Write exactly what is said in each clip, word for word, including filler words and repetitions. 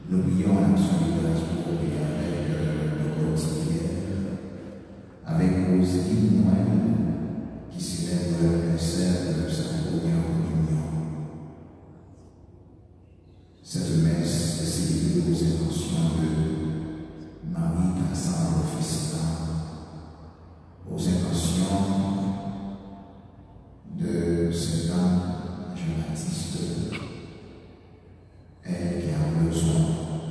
Nous prions en action de grâce pour coopérer avec euh, nos auxiliaires, avec nos hymnes Noël qui célèbrent l'anniversaire de sa première communion. Cette messe est célébrée aux intentions de Marie Cassandre Festa, aux intentions de Saint Jean-Baptiste, elle qui a besoin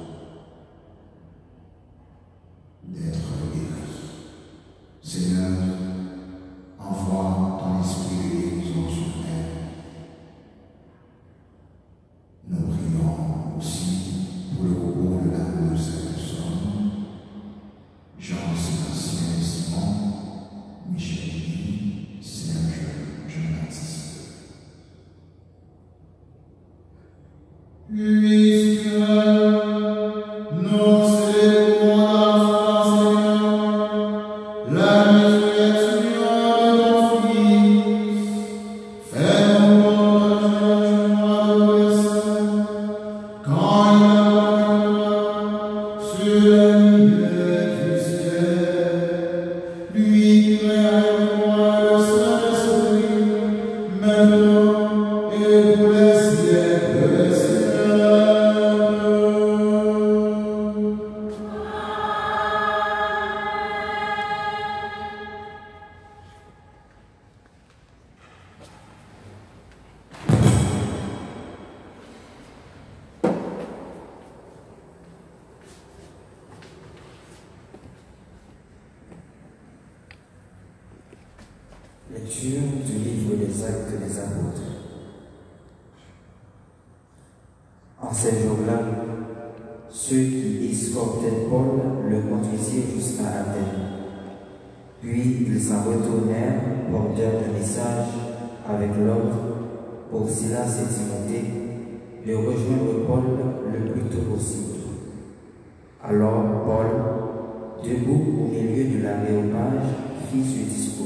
d'être guérie. Seigneur, envoie ton esprit de guérison sur elle. Nous prions aussi pour le repos de l'âme de cette personne, Jean-Sébastien Simon, Michel Guy, Serge Jean-Baptiste. Puisque nous célébrons la résurrection de ton Fils, fais-nous partager la joie de quand il sur la lumière du ciel, lui qui règne roi le Saint-Esprit, maintenant et pour les siècles des siècles. Lecture du livre des Actes des Apôtres. En ces jours-là, ceux qui escortaient Paul le conduisirent jusqu'à Athènes. Puis ils s'en retournèrent, porteurs d'un message avec l'ordre pour Silas et Timothée de rejoindre Paul le plus tôt possible. Alors Paul, debout au milieu de l'aréopage, fit ce discours.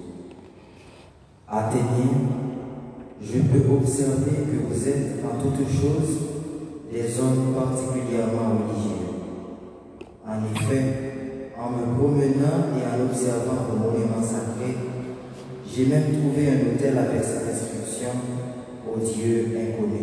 Athéniens, je peux observer que vous êtes en toutes choses des hommes particulièrement religieux. En effet, en me promenant et en observant vos monuments sacrés, j'ai même trouvé un autel avec cette inscription au Dieu inconnu.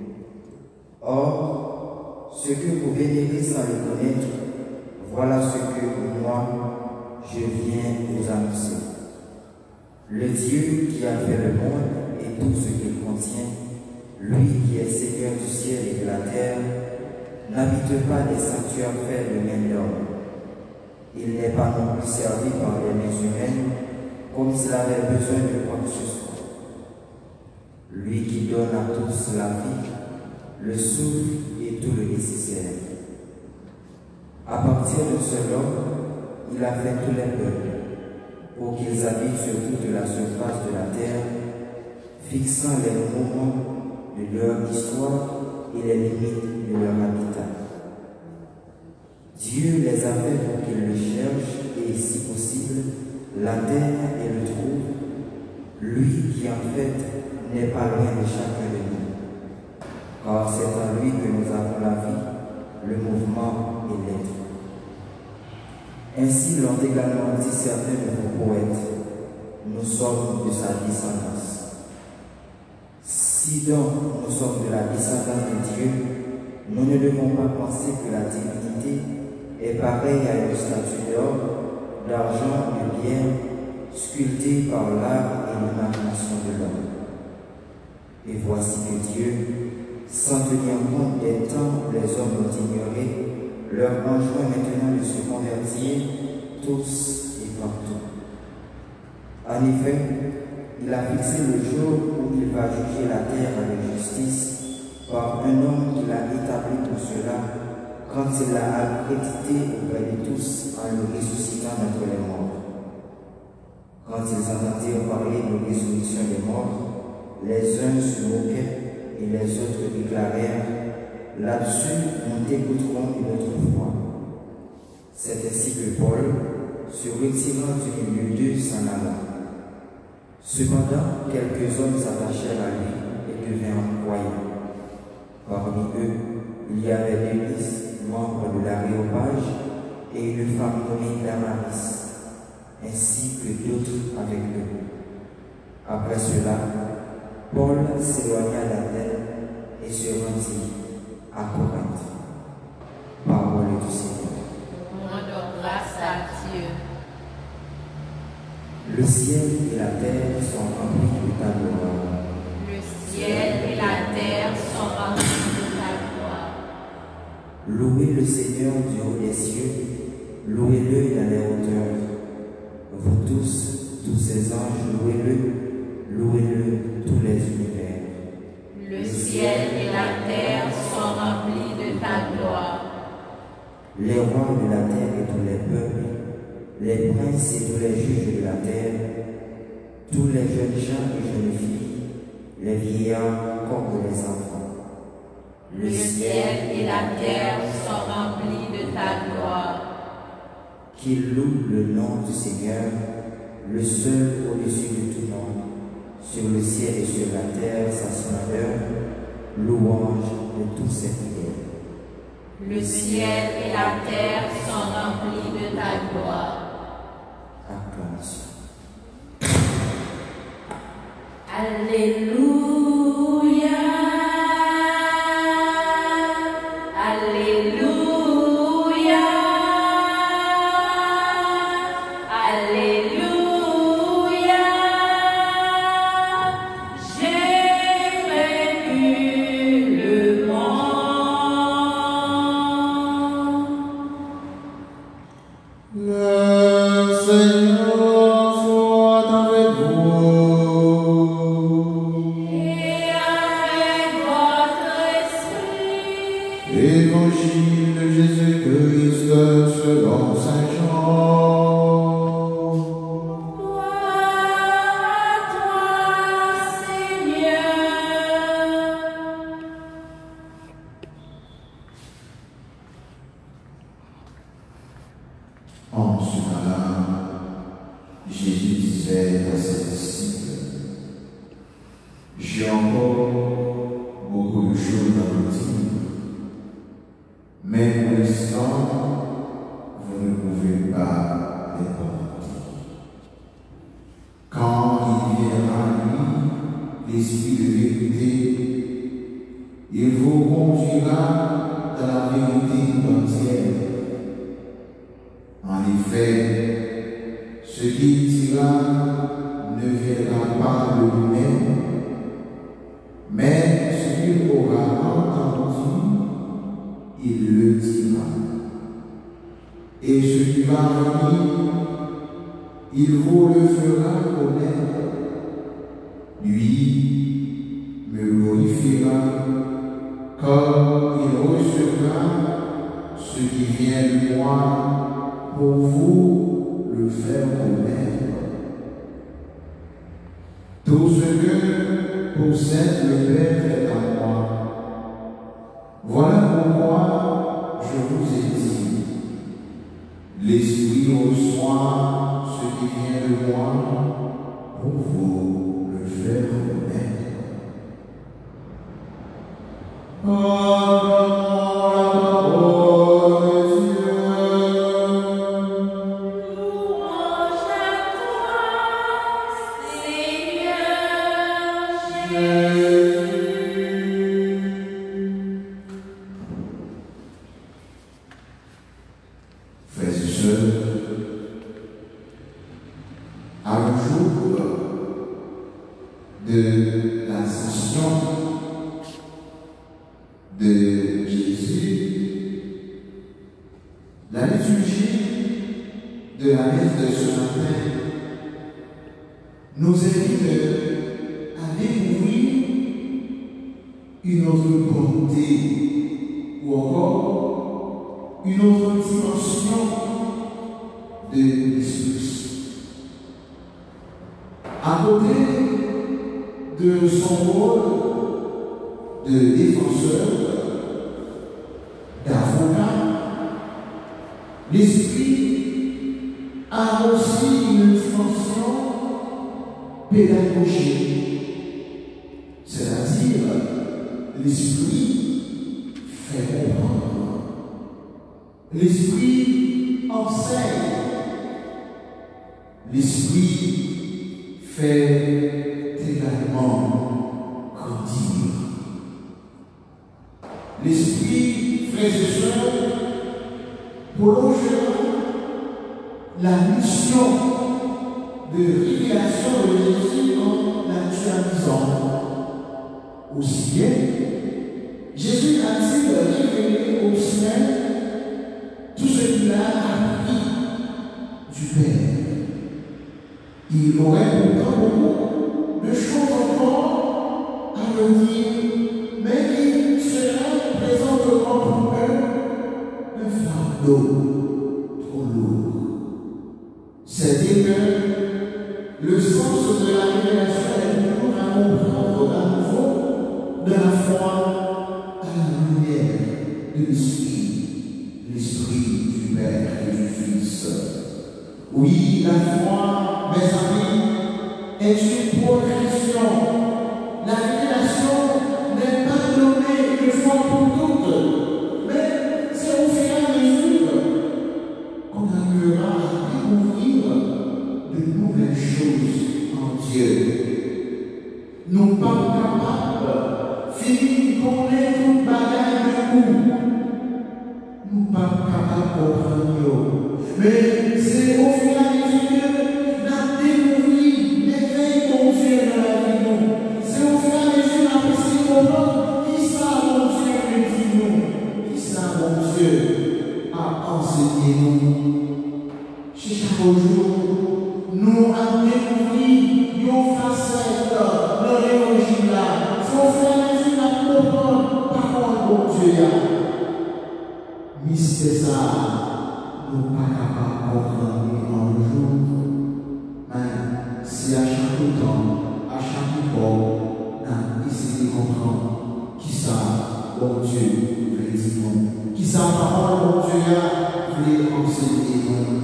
Or, ce que vous vénérez sans le connaître, voilà ce que moi, je viens vous annoncer. Le Dieu qui a fait le monde et tout ce qu'il contient, lui qui est Seigneur du ciel et de la terre, n'habite pas des sanctuaires faits de main d'homme. Il n'est pas non plus servi par les mains humaines, comme s'il avait besoin de quoi que ce soit. Lui qui donne à tous la vie, le souffle et tout le nécessaire. À partir de ce homme, il a fait tous les peuples, pour qu'ils habitent sur toute la surface de la terre, fixant les moments de leur histoire et les limites de leur habitat. Dieu les a fait pour qu'ils le cherchent et, si possible, l'atteignent et le trouvent, lui qui en fait n'est pas loin de chacun de nous. Car c'est en lui que nous avons la vie, le mouvement et l'être. Ainsi l'ont également dit certains de vos poètes, nous sommes de sa descendance. Si donc nous sommes de la descendance de Dieu, nous ne devons pas penser que la divinité est pareille à une statue d'or, d'argent et de pierre, sculptée par l'art et l'imagination de l'homme. Et voici que Dieu, sans tenir compte des temps où les hommes l'ont ignoré, leur enjoint maintenant de se convertir tous et partout. En effet, il a fixé le jour où il va juger la terre avec justice par un homme qu'il a établi pour cela, quand il l'a accrédité auprès de tous en le ressuscitant d'entre les morts. Quand ils entendirent parler de résurrection des morts, les uns se moquaient et les autres déclarèrent: là-dessus, nous t'écouterons une autre fois. C'est ainsi que Paul, se retirant du milieu d'eux, s'en alla. Cependant, quelques hommes s'attachèrent à lui et devinrent croyants. Parmi eux, il y avait Denis, et une femme nommée Damaris, ainsi que d'autres avec eux. Après cela, Paul s'éloigna d'Athènes et se rendit à Corinthe. Parole du Seigneur. Rendons grâce à Dieu. Le ciel et la terre sont remplis de ta gloire. Le ciel et la terre sont remplis de ta gloire. Louez le Seigneur du haut des cieux, louez-le dans les hauteurs. Vous tous, tous ces anges, louez-le, louez-le tous les univers. Le ciel et la terre sont remplis de ta gloire. Les rois de la terre et tous les peuples, les princes et tous les juges de la terre, tous les jeunes gens et jeunes filles, les vieillards comme les enfants. Le ciel et la terre sont remplis de ta gloire. Qu'ils louent le nom du Seigneur, le seul au-dessus de tout nom, sur le ciel et sur la terre sa splendeur, louange de tous ses fidèles. Le ciel et la terre sont remplis de ta gloire. Acclamation. Alléluia. Alléluia. Alléluia. J'ai vaincu le monde. Le Seigneur soit avec vous. Et avec votre esprit. Évangile de Jésus-Christ selon saint Jean. Gloire à toi, Seigneur. En ce cas-là, Jésus disait à ses disciples, j'ai encore beaucoup de choses à vous dire, mais pour l'instant, vous ne pouvez pas les porter. Quand il viendra à lui, l'Esprit de vérité, il vous conduira dans la vérité entière. En effet, ce qu'il dira ne viendra pas de lui-même, mais ce qu'il aura entendu, il le dira. Et ce qui va venir, il vous le fera connaître. Lui me glorifiera, car il recevra ce qui vient de moi pour vous le faire connaître. Tout ce que possède le Père est à moi. Voilà pourquoi je vous ai dit, l'Esprit reçoit ce qui vient de moi pour vous le faire connaître. Louange à toi, Seigneur Jésus. Frères et sœurs, à un jour de l'ascension de Jésus, la liturgie de la messe de ce matin nous invite à découvrir une autre bonté ou encore une autre dimension de l'Esprit. À côté de son rôle de défenseur, d'avocat, l'Esprit a aussi une dimension pédagogique, c'est-à-dire l'Esprit fait comprendre. L'Esprit enseigne. L'Esprit fait également grandir. L'Esprit, frères et sœurs, prolongera la mission de révélation de Jésus en l'actualisant. Aussi bien, Jésus a-t-il révélé au ciel tout ce qu'il a appris du Père. Il aurait pourtant beaucoup de choses encore à leur dire, mais il serait présentement pour eux un fardeau trop lourd. C'est-à-dire que le sens de la révélation est toujours à comprendre à nouveau de la foi à la lumière de l'Esprit, l'Esprit du Père et du Fils. Oui, la foi, mes amis, est une progression. La révélation n'est pas donnée une fois pour toutes, mais c'est au fur et à mesure qu'on arrivera à découvrir de nouvelles choses en Dieu. Nous ne sommes pas capables, fini qu'on ait toute bagaille de goût. Nous ne sommes pas capables de comprendre. Mais c'est au fur et à mesure que nous avons découvert l'éveil mon Dieu dans la vie de nous. C'est au fur et à mesure que nous avons essayé de comprendre qui ça mon Dieu me dit nous. Qui ça mon Dieu a enseigné nous. Chaque jour, nous avons découvert nos facettes dans l'évangile là. C'est au fur et à mesure que nous avons compris parole mon Dieu. Mystère ça. Nous ne sommes pas capables de comprendre en un jour. Mais si à chaque temps, à chaque fois, nous avons essayé de comprendre qui ça, bon Dieu, veut dire nous. Qui ça, parole, bon Dieu, veut enseigner nous.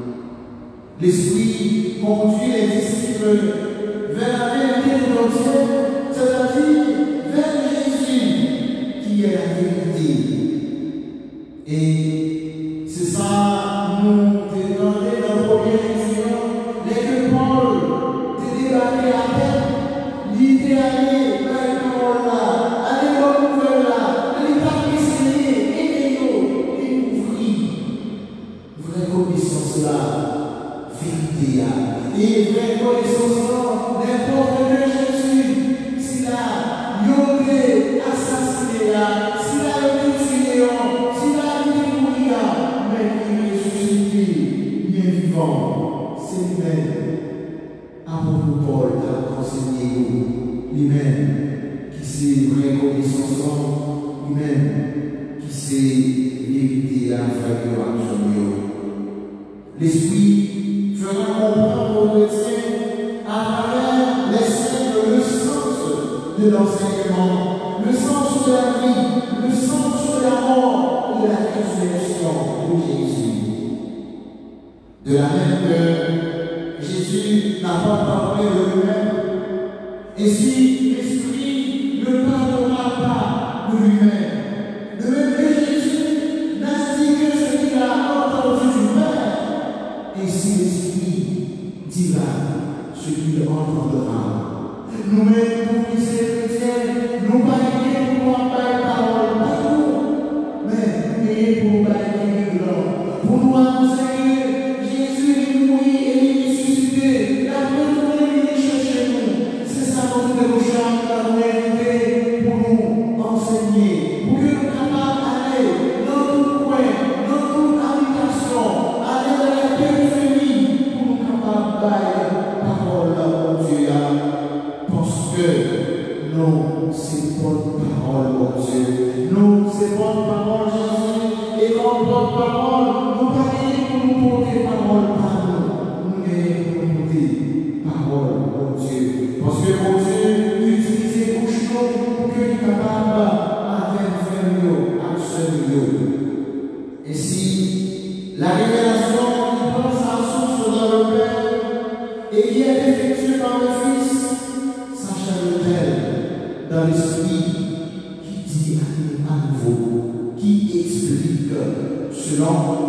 L'Esprit conduit les disciples vers la vérité de Dieu, c'est-à-dire vers Jésus, qui est la vérité. Et c'est ça, nous demandons dans la première émission, les que Paul te débattait à tête, l'idée aller dans les paroles là, aller dans le nouvelle là, aller pas essayer, aider nous, découvrir vraie connaissance là, vérité là, et vraie connaissance là, n'importe de Jésus, si là, il y a assassiné là, si là, il y a tué là, si là, mais il est ressuscité, il est vivant. C'est lui-même. Apôtre Paul a enseigné lui-même qui sait vraie connaissance, lui-même qui sait vérité à frère action. L'Esprit fera comprendre aux chrétiens à travers les signes le sens de l'enseignement, le sens de la vie, le sens de la mort, de la résurrection de Jésus. De la même que Jésus n'a pas parlé de lui-même, et si l'Esprit ne parlera pas de lui-même, de même que Jésus n'a dit que ce qu'il a entendu du Père, et si l'Esprit dira ce qu'il entendra. Nous-mêmes, pour qui c'est chrétien, nous parlons pour moi par parole, pas nous, mais nous pour bailler pour nous annoncer que Jésus est mort et il est ressuscité. La première il est chercher nous. C'est ça notre dévotion à nous inviter pour nous enseigner, pour que nous soyons capables d'aller dans tout coin, dans toute habitation, aller dans la périphérie, pour nous capables d'aller parole à mon Dieu. Parce que nous, c'est votre parole, mon Dieu. Nous, c'est votre parole, Jésus. Et quand votre parole, nous parlons pour nous porter parole par nous. Nous gagnons pour nous porter parole, mon Dieu. Parce que, mon Dieu, utilisez vos choses pour que nous soyons capables d'intervenir à ce. Et si la révélation qui prend sa source dans le Père et qui est effectuée par le Fils, s'achève-t-elle dans l'Esprit qui dit à nouveau, qui explique selon les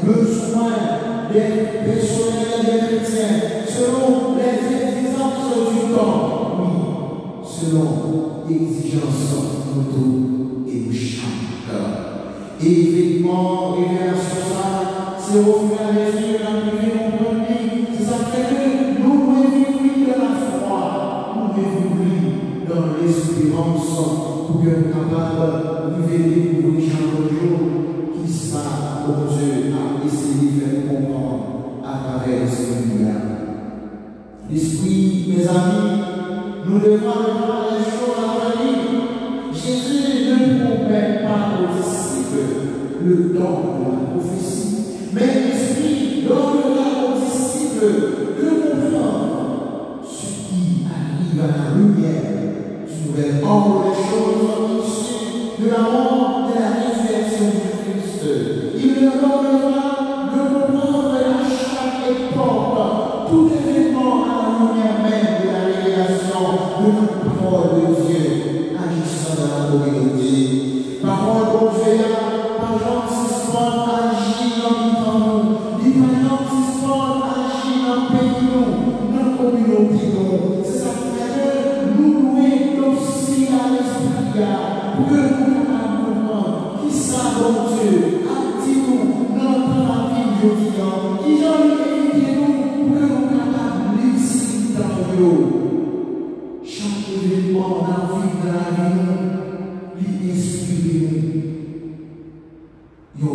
besoins des personnels des chrétiens, selon les exigences du temps, oui, selon l'exigence de tout et de chaque cœur. Et effectivement, révélation ça, c'est au fur et à mesure que la prière comprend, c'est ça qui fait que nous devons vivre dans la foi, nous devons vivre dans l'espérance pour que nous soyons capables de vivre pour chaque jour qui ça, pour Dieu, a essayé de faire comprendre à travers ce lumière. L'esprit, mes amis, nous devons avoir les choses à venir. Jésus ne promet pas aux disciples le don de la prophétie, mais l'Esprit donnera aux disciples de comprendre ce qui arrive à la lumière du nouvel ordre des choses issues de la mort, de la résurrection du Christ. Il leur donnera de comprendre à chaque époque tout événement à la lumière même de la révélation de la parole de Dieu agissant dans la communauté. Parole de Dieu, par exemple, si souvent agit dans nous, dit par exemple, si souvent agit dans le pays, dans la communauté, c'est ça qui fait que nous louons aussi à l'esprit pour que nous comprenions qui ça, bon Dieu, a dit nous dans la vie de Dieu, qui a évité nous pour que nous capables de ici dans nous. Chaque événement dans la vie, dans la vie, lui inspire nous.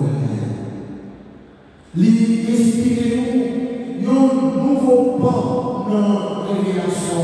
Lui inspire nous un nouveau pas dans la révélation.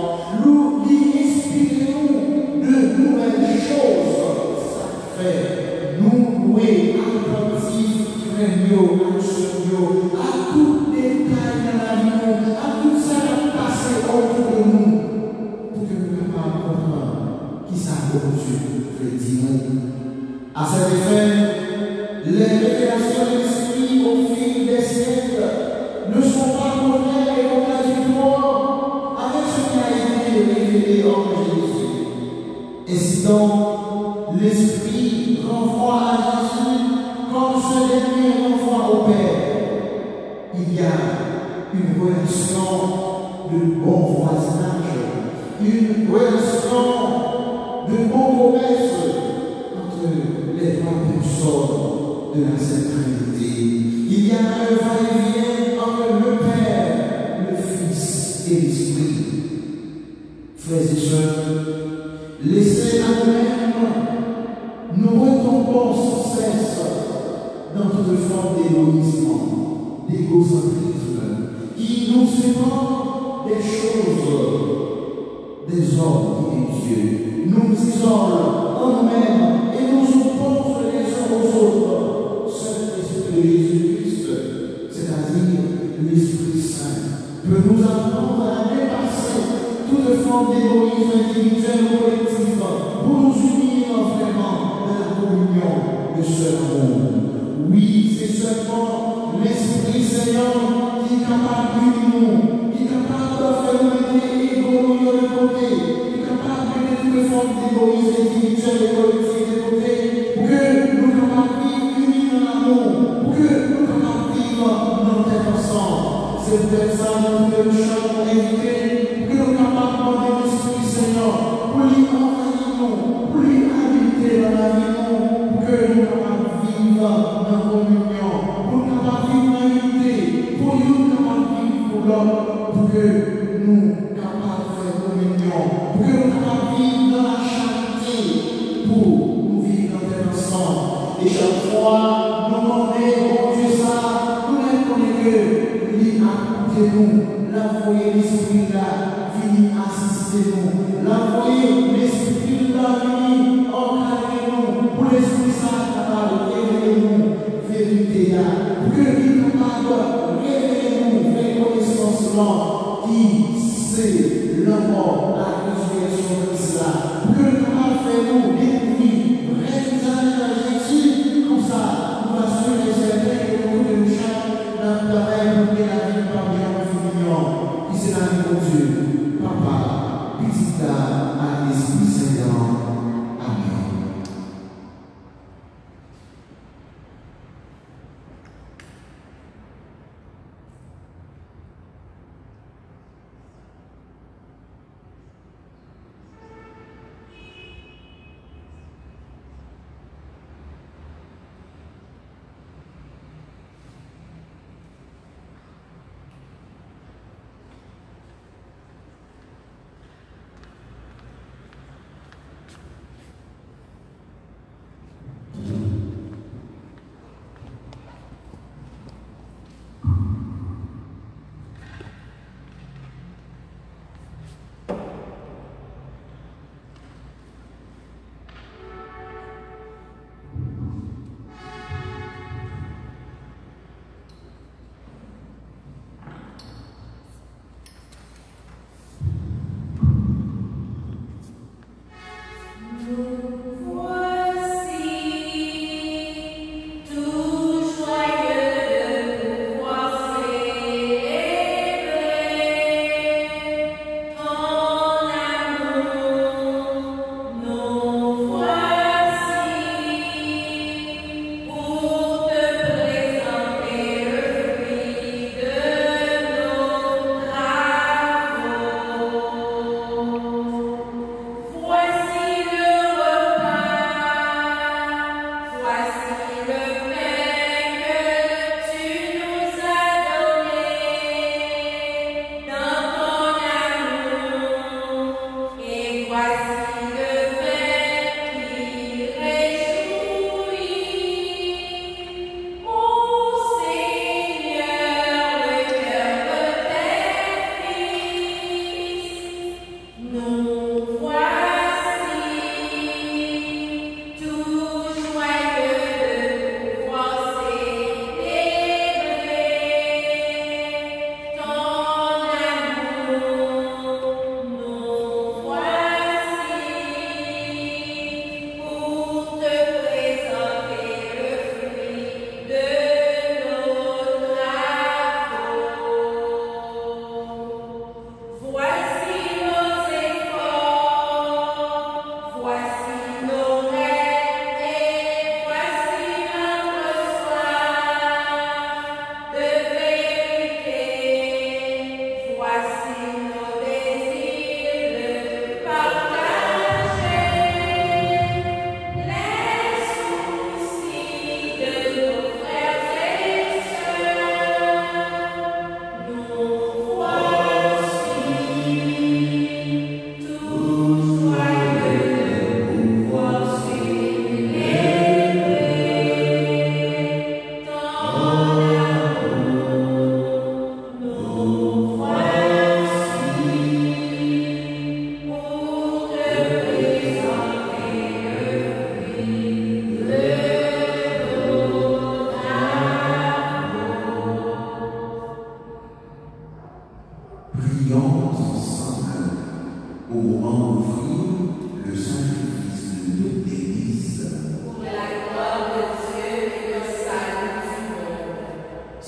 Lui inspire nous de nouvelles choses. Ça fait nous louer attentifs, craigneux, anxieux, à tout détail dans la vie, à tout ça qui a passé autour de nous, pour que nous puissions comprendre qui ça pour Dieu veut dire. À cet effet, les révélations de l'Esprit au fil des siècles ne sont pas contraires et contradictoires avec ce qui a été révélé en Jésus. Ainsi donc, l'Esprit renvoie à Jésus comme ce dernier renvoie au Père. Il y a une relation de bon voisinage, une relation de bon commerce entre les trois personnes de la Sainte Trinité. Il y a un va-et-vient entre le Père, le Fils et l'Esprit. Frères et sœurs, laissez à nous-mêmes, nous retombons sans cesse dans toute forme d'égoïsme, d'égocentrisme, qui nous sépare des choses, des hommes et Dieu, nous isolent en nous-mêmes et nous opposent les uns aux autres. Seul l'Esprit de Jésus-Christ, c'est-à-dire l'Esprit Saint, peut nous apprendre à dépasser toute forme d'égoïsme individuel ou collectif pour nous unir vraiment dans la communion de ce monde. Oui, c'est seulement l'Esprit Seigneur qui est capable d'unir nous, qui est capable de faire nous mettre l'égoïsme de côté, qui est capable de mettre toutes les formes d'égoïsme individuel et collectif de côté, pour que nous soyons capables de vivre unis dans l'amour, pour que nous soyons capables de vivre dans notre ensemble. C'est peut-être ça que nous sommes invités, pour que nous soyons capables de demander l'Esprit Seigneur, pour lui envahir nous, pour lui habiter dans la vie nous, pour que nous soyons capables de vivre dans la communion, pour nous soyons capables de vivre dans l'unité, pour nous soyons capables de vivre pour l'autre, pour que nous soyons capables de faire communion, pour que nous soyons capables de vivre dans la charité, pour nous vivre dans tel ensemble. Et chaque fois, nous demandons, oh Dieu, ça, nous ne connaissons que lui a coûté nous, l'envoyer l'Esprit là, venir assister nous, l'envoyer l'Esprit là, venir encadrer nous, pour l'Esprit ça, capable de révéler nous, vérité là, pour que lui capable de révéler nous, faire connaissance là, qui c'est la mort, la résurrection de cela, pour que nous capable de faire nous découvrir vrai visage de Jésus, comme ça, nous assurer les certain que nous nous chaque dans le travail pour que la vie par bien qui c'est la vie de Dieu, papa, petit là, à l'esprit.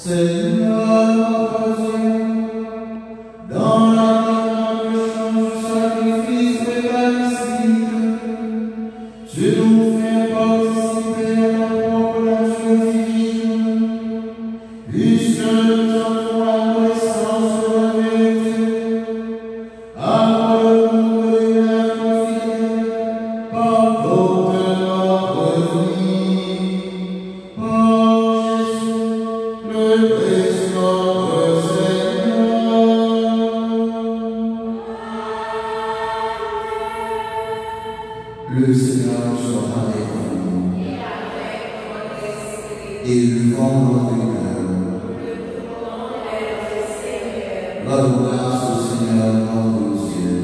Seigneur notre Dieu, dans l'aliment de sacrifice eucharistique, tu nous fais participer à ta propre nature divine, puisque nous avons la connaissance de la vérité, alors le monde de la confidèle, par notre vie, par Jésus, le Christ notre Seigneur. Le Seigneur soit avec vous. Et le vent notre cœur. Rends grâce au Seigneur notre Dieu.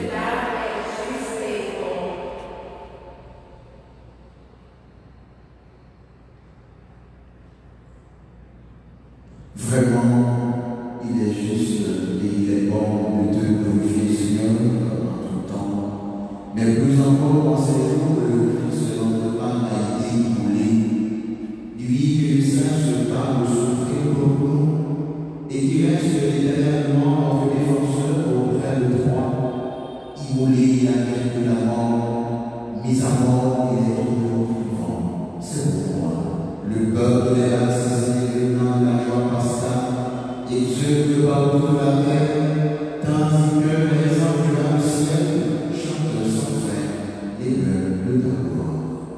Vraiment, il est juste et il est bon de te glorifier, Seigneur, en tout temps. Mais plus encore en ces jours, le Christ de notre âme a été immolé. Lui que le Saint se parle de souffrir pour nous et qui reste éternellement notre défenseur auprès de toi. Immolé à la de la mort, mis à mort, il est toujours vivant. C'est pourquoi le peuple est baptisé dans la joie pascale et Dieu par toute la terre, tandis que les anges dans le ciel chantent sans fin et meurent de ta gloire.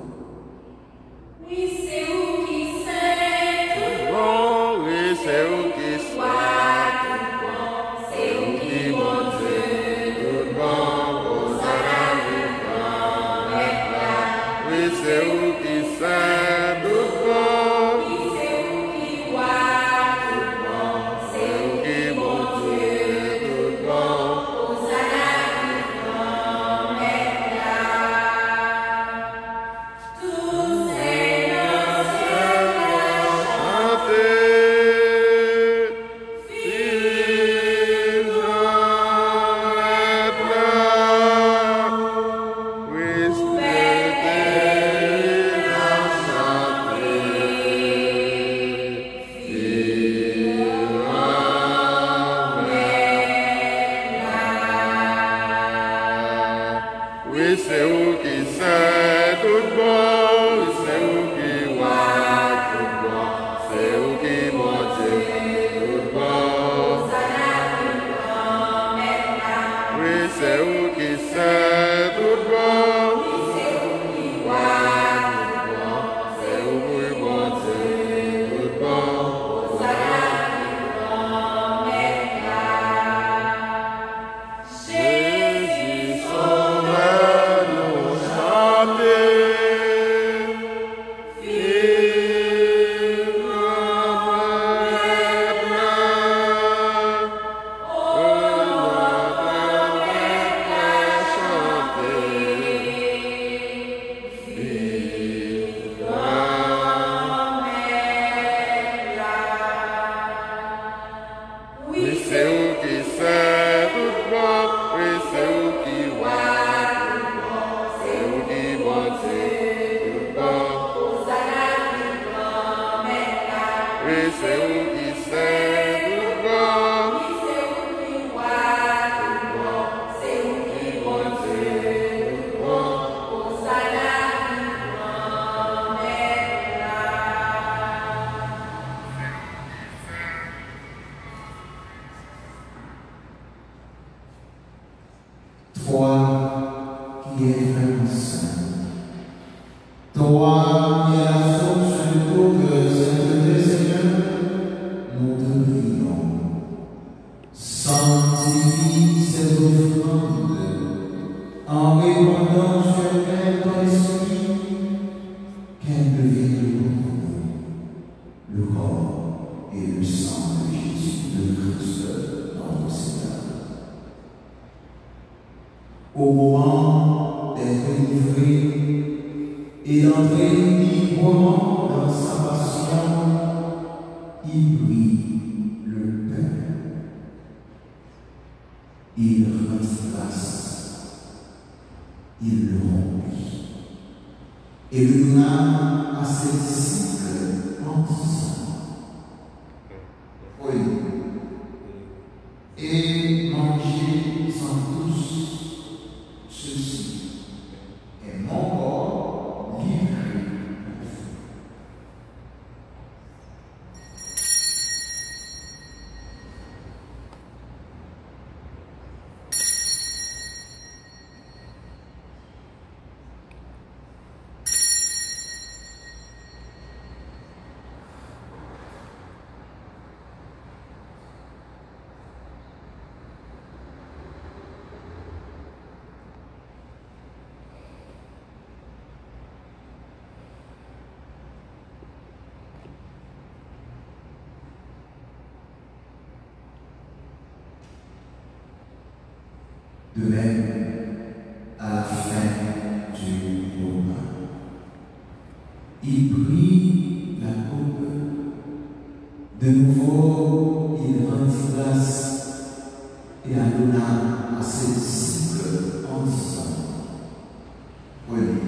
Oui, c'est où qui sait tout Bon, oui, c'est où qui soit soit tout bon, c'est où qui bon Dieu, tout bon, au salut, oui, c'est où qui sait tout bon, oui, c'est où qui voit tout bon, c'est où qui bon Dieu, tout bon, au salut, tous ces anciens chantez, fils oui, oui, c'est où qui sait tout bon, oui, c'est où qui voit tout bon, c'est où qui bon Dieu, tout bon. Oui, c'est où qui sait tout bon, c'est où qui bon Dieu, tout bon. Jésus sauveur, nous chanter, vive notre plein, oh notre maître chanter, vive oui, c'est où qui sait tout bon, oui, c'est où qui voit tout bon, c'est où qui bon Dieu, tout bon. Oui, c'est où qui sait tout bon, c'est où qui bon Dieu, tout bon. Toi qui es vraiment saint, toi qui es la source de toute sainteté, Seigneur, nous te prions. Sanctifie ces offrandes en répandant sur elles ton esprit, qu'elles deviennent pour nous le corps et le sang de Jésus, de Christ, notre Seigneur. Au moment d'être livré et d'entrer librement dans sa passion, il prit le pain. Il rendit grâce. Il le rompit et le donna à ses disciples en disant: de même à la fin du repas. Il prit la coupe. De nouveau, il rendit grâce et la donna à ses disciples en disant: prenez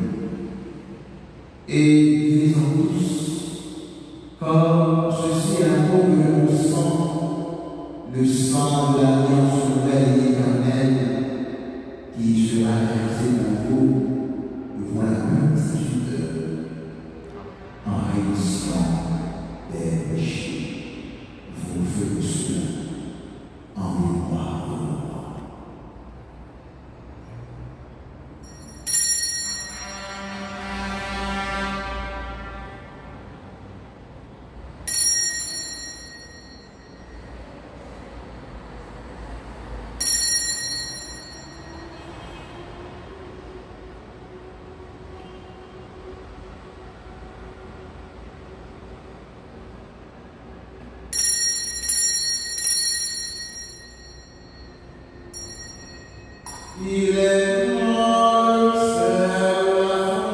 et buvez-en tous, car ceci est la coupe de mon sang, le sang de l'alliance nouvelle et éternelle, qui sera versé pour vous pour la multitude en rémission des péchés. Vous faites cela en mémoire de moi. Il est mort, c'est la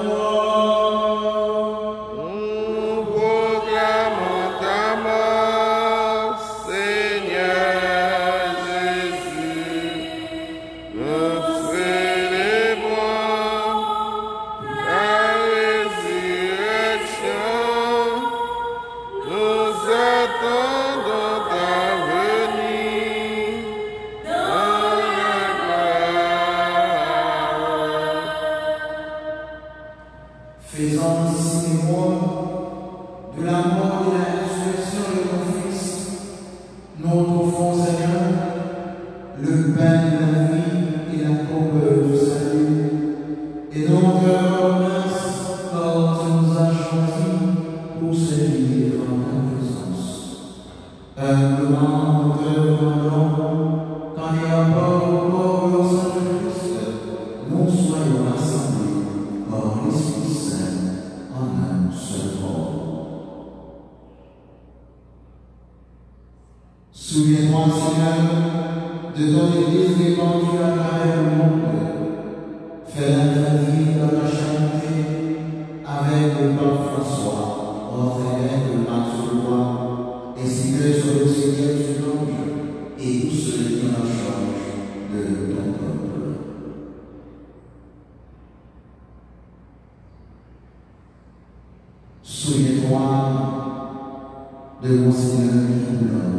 foi. Nous proclamons ta mort, Seigneur Jésus. Nous célébrons ta résurrection. Nous attendons ta venue dans la gloire. Faisons ici mémoire de la mort et de la résurrection de ton Fils, notre offrons, Seigneur, le pain de la vie et la coupe du salut, et notre grâce, car tu nous as choisis pour servir en ta présence. Humblement, nous te demandons, quand il y a pas au corps et au sang de Christ, nous soyons rassemblés par l'Esprit Saint en un seul corps. Souviens-toi, Seigneur, de ton Église répandue à travers le monde. Fais-la grandir dans la charité avec le pape François, notre évêque de Max-le-Roi, ainsi que sur le Seigneur du Ange et tous ceux qui en charge de ton peuple. Souviens-toi de Monseigneur Guillaume,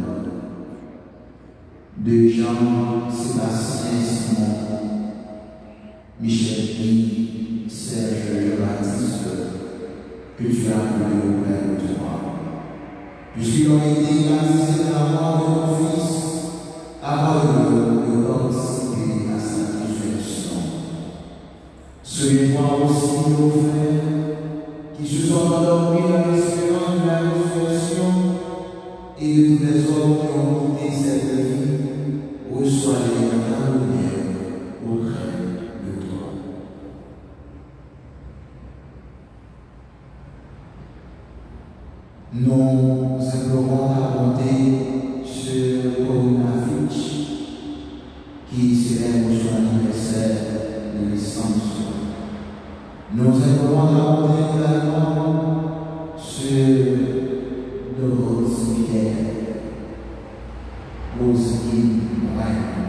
de Jean-Sébastien Simon, Michel Guy, Serge Baptiste, que tu as appelé auprès de toi. Puisqu'ils ont été baptisés dans la mort de ton Fils, accorde-le de participer à sa résurrection. Souviens-toi aussi, nos frères, qui se sont endormis dans l'espérance de la résurrection, et de tous les hommes qui ont quitté cette vie, reçois-les dans la lumière auprès de toi. Nous implorons ta bonté sur Corona Fitch, qui célèbre son anniversaire de naissance. Nous implorons ta bonté également sur Dorothy Miguel, Roselyne Morin.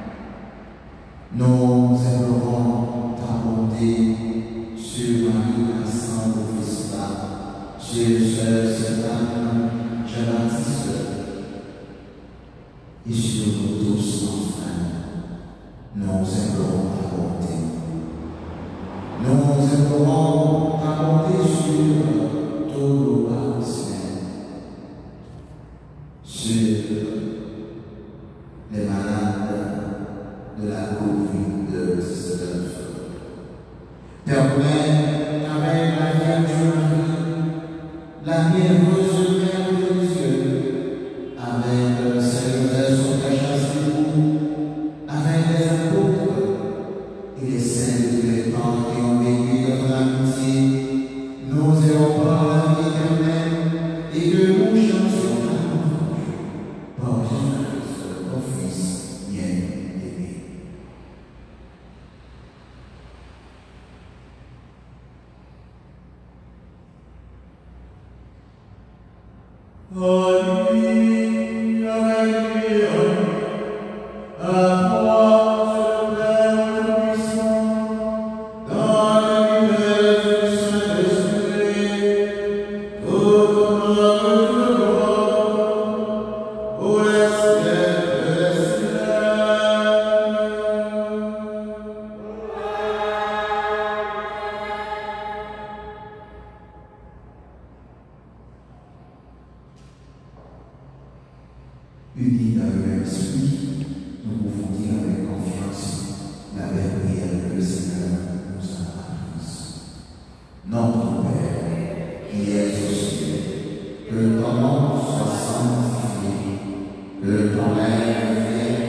Nous implorons ta bonté sur Marie-Cassandre Festa, sur Sœur Satan Jean-Baptiste, et sur nous tous enfin. Nous implorons ta bonté. Nous implorons ta bonté sur tout le sur les malades de la covid dix-neuf. Permets avec la Vierge Marie, la bienheureuse Mère de Dieu, avec Saint-Joseph son cachasseau, avec les apôtres et les saints de tous les temps qui ont vécu dans la Unis dans le même esprit, nous pouvons dire avec confiance la belle prière que le Seigneur nous a apprise. Notre Père, qui es aux cieux, que ton nom soit sanctifié, que ton règne vienne.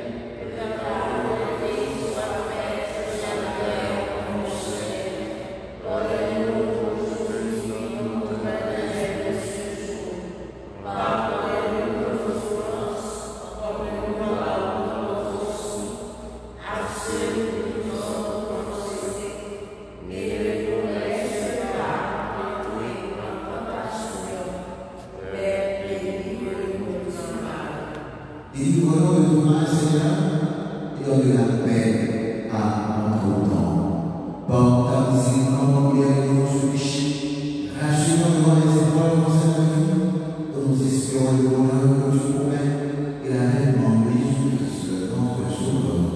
Délivre-nous de tout mal, Seigneur, et donne la paix à notre temps. Par ta miséricorde, guéris-nous ce péché, rassure-nous devant les épreuves de cette vie, dont nous espérons le bonheur que tu promets, et la reine en Jésus-Christ, notre Sauveur.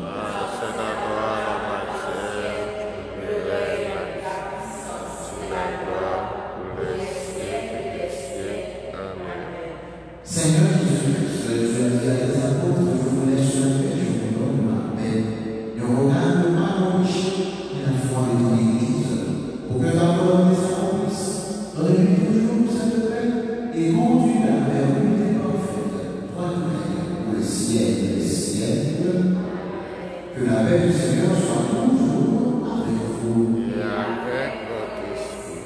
Seigneur Jésus-Christ, tu as dit à tes apôtres, je vous laisse la paix, je vous donne ma paix. Ne regarde pas nos péchés, mais la foi de ton Église, pour que ta volonté s'accomplisse. Donne-lui toujours cette paix et conduis-la vers l'unité parfaite, toi qui règnes pour le ciel des siècles. Que la paix du Seigneur soit toujours avec vous. Et avec votre esprit.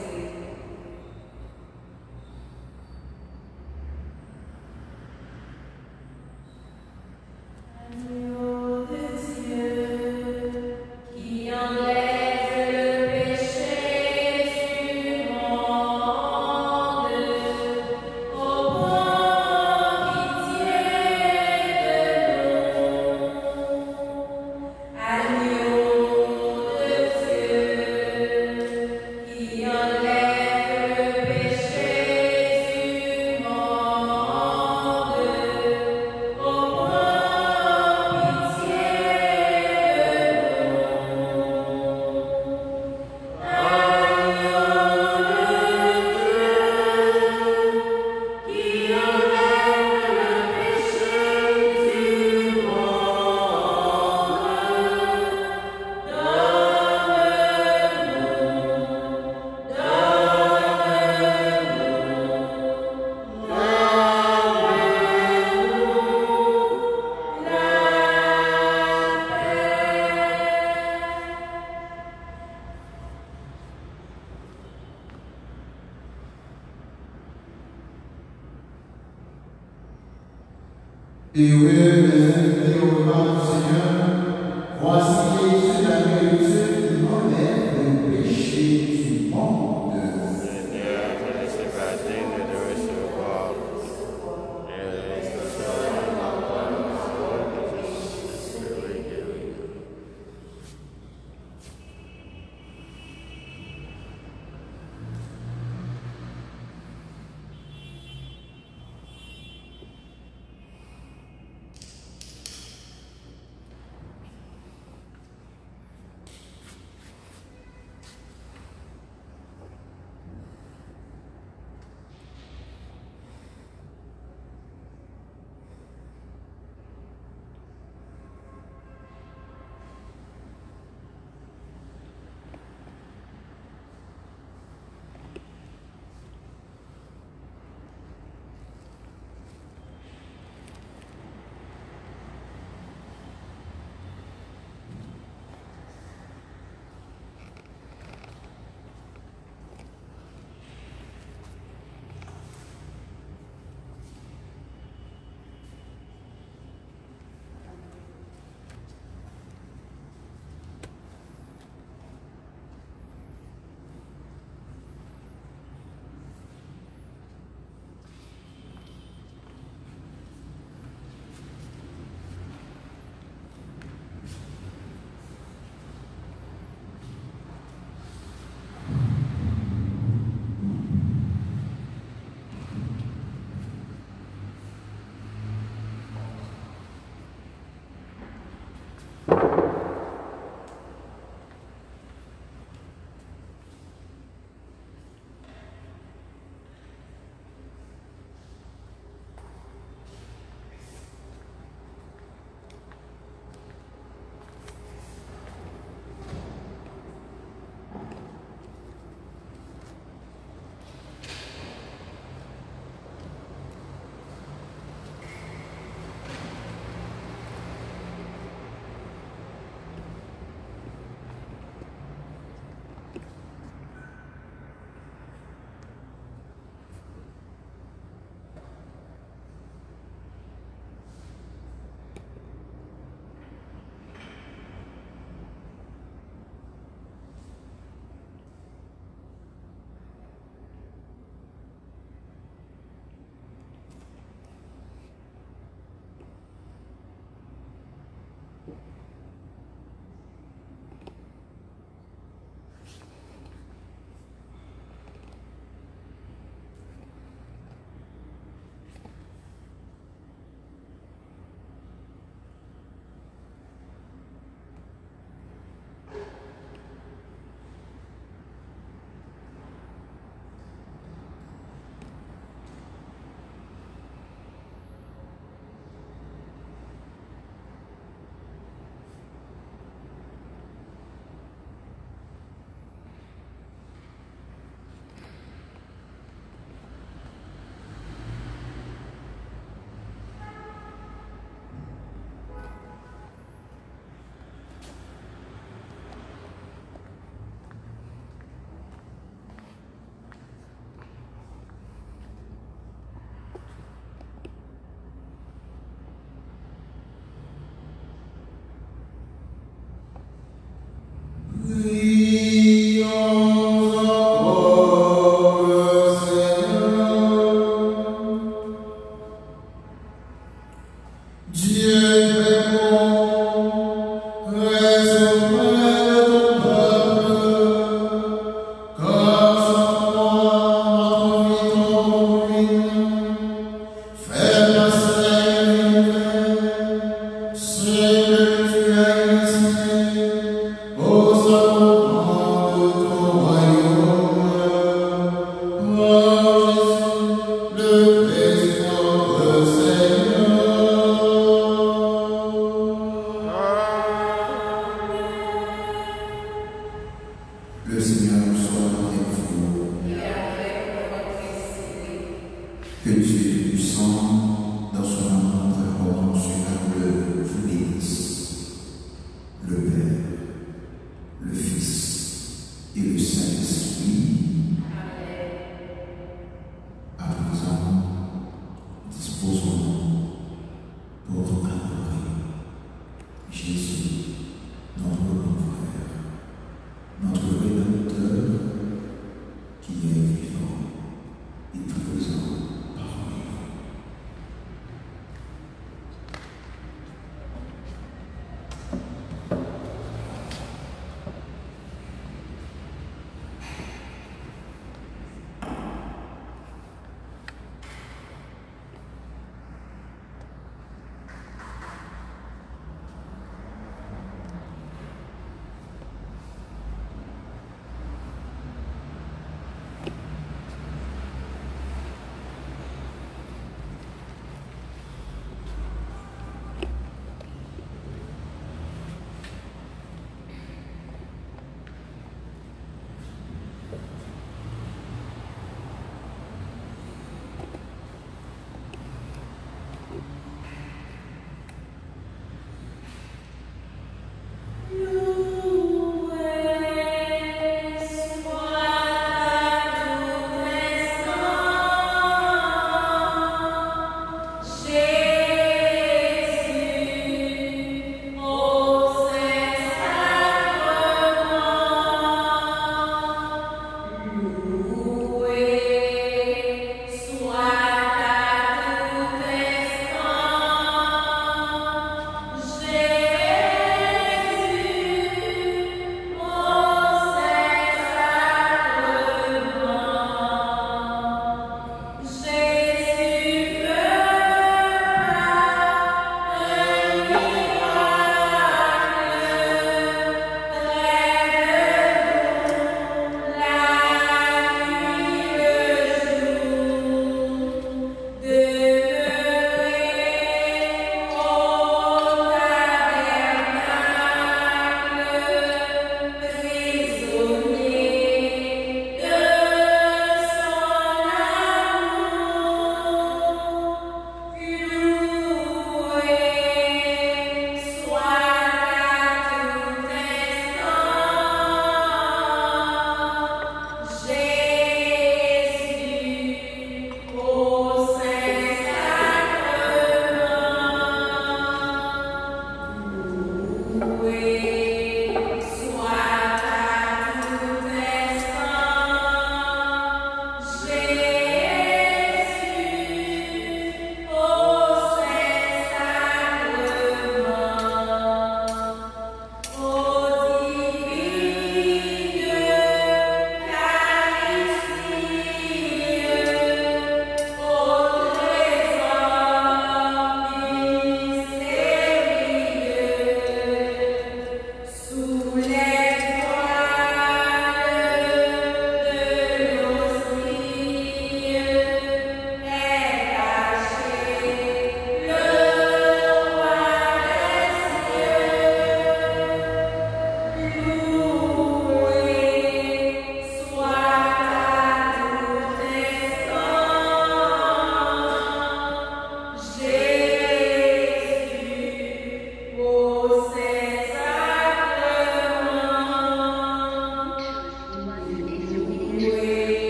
Heureux les invités au repas du Seigneur, voici Jésus l'agriculteur qui enlève le péché du monde. Seigneur, je ne suis pas digne de recevoir. Et je serai la parole de Jésus, serai guéri. Que Dieu puissant, dans son amour incommenssurable, vous bénisse, le Père, le Fils et le Saint-Esprit. À présent, disposons-nous pour adorer Jésus, notre bon frère, notre Rédempteur, qui est vivant et présent parmi nous.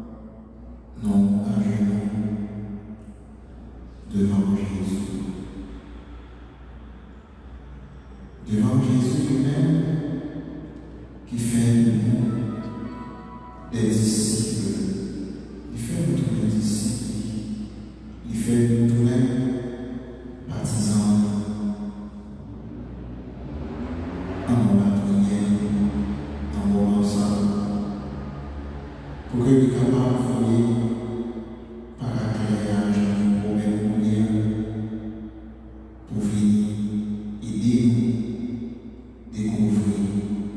devant Jésus. fait nous tourner, partisans, en la prière, en moment ensemble, pour que nous soyons capables de par l'éclairage de nous mourir, pour venir aider nous, découvrir,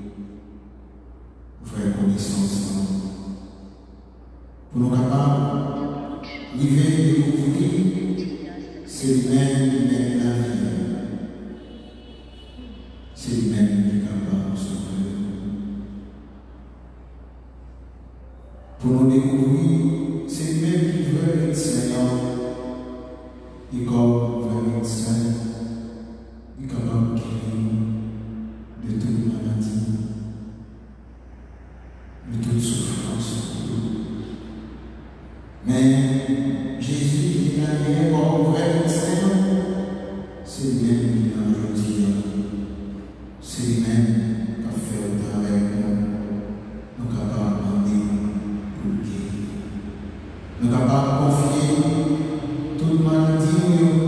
faire connaissance, pour nous capables de découvrir, c'est lui-même qui mène la vie, c'est lui-même qui est capable de sauver. Pour nous découvrir, c'est lui-même qui veut être Seigneur, et comme veut être Saint, il est capable de guérir de toute maladie, de toute souffrance. Mais Jésus qui n'a rien comme vrai Seigneur, c'est lui-même qui l'a aujourd'hui. C'est lui-même qui a fait le travail avec nous. Nous sommes capables de demander pour guérir. Nous sommes capables de confier toute maladie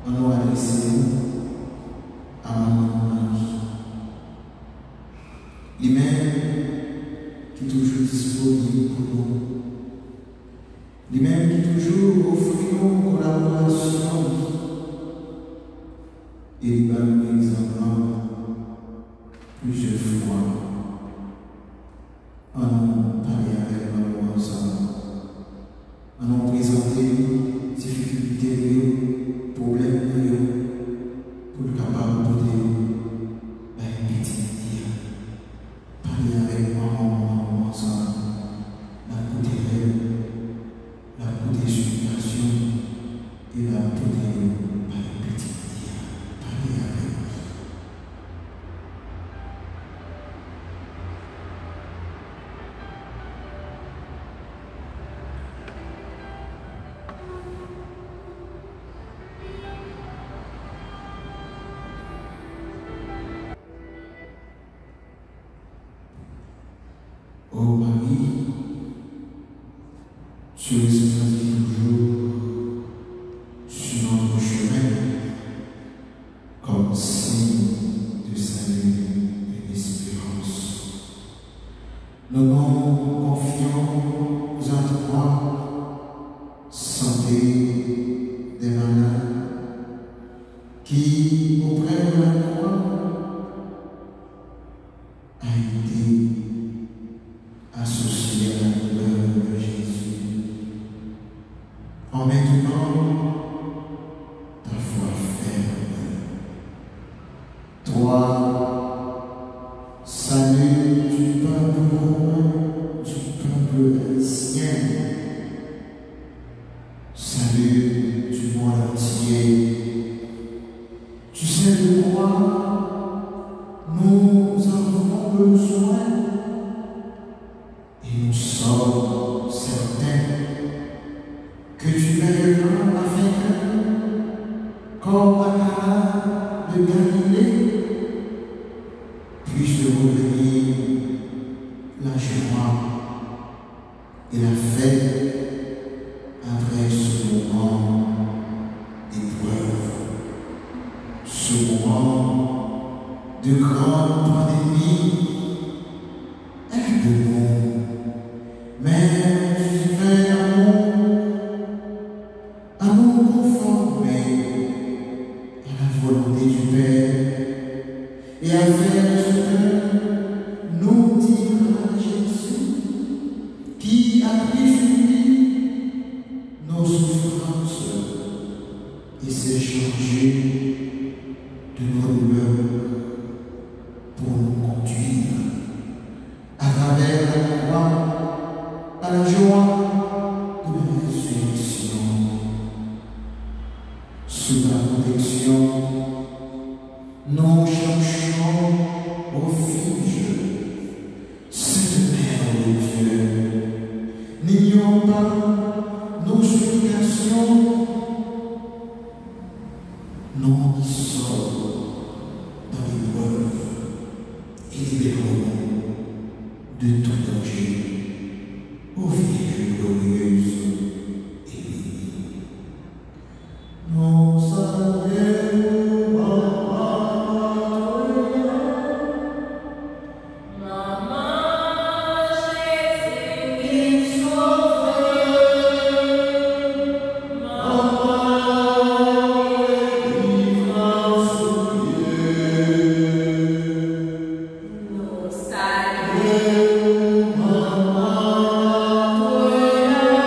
on nous adresse à Marie. Lui-même qui est toujours disponible pour nous. Lui-même qui est toujours offre nous collaboration. Et il va nous examiner plusieurs fois. On nous parler avec nous ensemble. On nous présenter les difficultés, problèmes pour être capable de la petite. Parler avec moi ensemble. La côté la côté supplication et la côté petite. Parler avec moi. Oh Marie, tu es toujours sur notre chemin comme signe de salut et d'espérance. Nous nous confions à toi, santé des malades qui, auprès de la croix, a été associé à la douleur de Jésus. En maintenant ta foi ferme. Toi, salut du peuple romain, du peuple ancien, salut du monde entier. Tu sais de quoi nous avons besoin. Et nous sommes certains que tu veilleras avec nous, comme à Cana de Galilée, puisse revenir la joie et la fête après ce moment d'épreuve, ce moment de grande pandémie. Aide-nous. Mais tu fais amour à nous conformer à la volonté du Père et à faire ce que nous dira Jésus qui a pris sur lui nos souffrances et s'est chargé de nos douleurs pour nous conduire à travers la croix à la joie de la résurrection. Sous ta protection, nous cherchons refuge. Cette Mère de Dieu, n'ignorons pas nos supplications. Nous qui sommes dans l'épreuve et libérons-nous de tout danger. Ô Vierge glorieuse et bénie, nous saluons Maman, Maman Jésus qui sauve, Maman délivrance nous saluons. Maman,